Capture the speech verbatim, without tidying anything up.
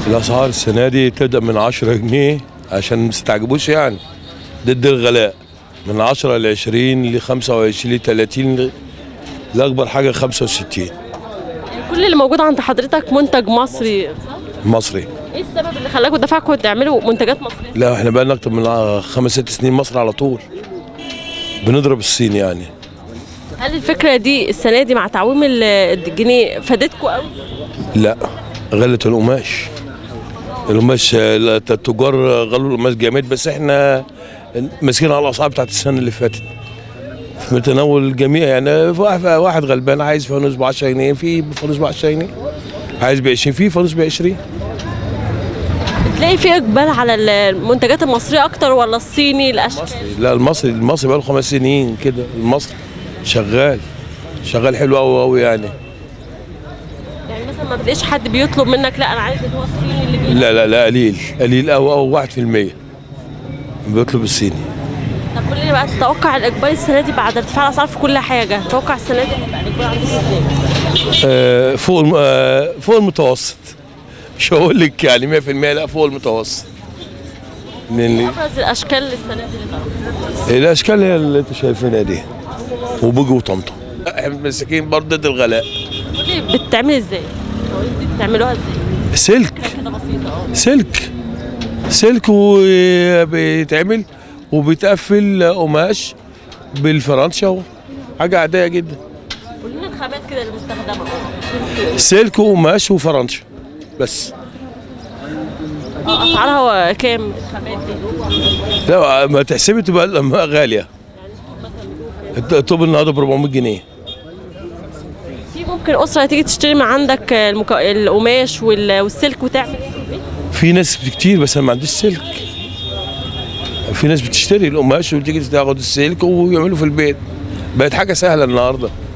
الاسعار السنه دي تبدا من عشرة جنيه عشان ما تستعجبوش يعني، ضد الغلاء، من عشرة ل عشرين ل خمسة وعشرين ل ثلاثين لاكبر حاجه خمسة وستين. كل اللي موجود عند حضرتك منتج مصري مصري. ايه السبب اللي خلاكم دفعكم تعملوا منتجات مصريه؟ لا احنا بقى لنا اكتر من خمس ست سنين مصر على طول بنضرب الصين يعني. هل الفكره دي السنه دي مع تعويم الجنيه فادتكم قوي؟ لا، غلت القماش. القماش التجار غلوا القماش جامد، بس احنا ماسكين على الاسعار بتاعت السنه اللي فاتت في متناول الجميع يعني. واحد غلبان عايز فانوس ب عشرة جنيه، في فانوس ب عشرة جنيه، عايز ب عشرين، في فانوس ب عشرين. بتلاقي في اقبال على المنتجات المصريه اكتر ولا الصيني الاشكال؟ لا المصري، المصري بقى له خمس سنين كده، المصري شغال شغال حلو قوي قوي يعني. يعني مثلا ما بتلاقيش حد بيطلب منك لا انا عايز اللي هو الصيني اللي بيجي؟ لا لا لا، قليل قليل قوي قوي، واحد في المية بيطلب الصيني. طب قول لي بقى، تتوقع الاقبال السنه دي بعد ارتفاع الاسعار في كل حاجه، تتوقع السنه دي هيبقى الاقبال عندكم ازاي؟ آه فوق الم... آه فوق المتوسط، مش هقول لك يعني مية في المية، لا فوق المتوسط. من ابرز الاشكال السنه دي اللي طلعت؟ الاشكال هي اللي انتوا شايفينها دي، وبوجي وطمطم. احنا مساكين برضه ضد الغلاء. قول لي بتعملي ازاي؟ بتعملوها ازاي؟ سلك كده بسيطه. سلك سلك وبيتعمل وبيتقفل قماش بالفرنشه، حاجه عاديه جدا. قول لنا الخامات كده المستخدمه. سلك وقماش وفرنشه بس. اسعارها كام الخامات دي؟ لا ما تحسبي تبقى غاليه. الطوب النهارده ب أربعمية جنيه. في ممكن اسره تيجي تشتري من عندك المك... القماش والسلك وتعمل ايه في البيت؟ في ناس كتير بس انا ما عنديش سلك. في ناس بتشتري القماش وتيجي تاخد السلك ويعملوا في البيت، بقت حاجه سهله النهارده.